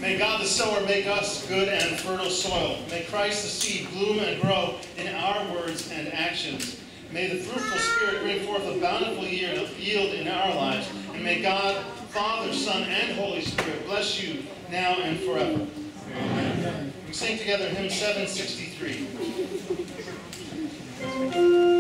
May God the sower make us good and fertile soil. May Christ the seed bloom and grow in our words and actions. May the fruitful Spirit bring forth a bountiful yield in our lives. And may God, Father, Son, and Holy Spirit bless you now and forever. Amen. We sing together hymn 763.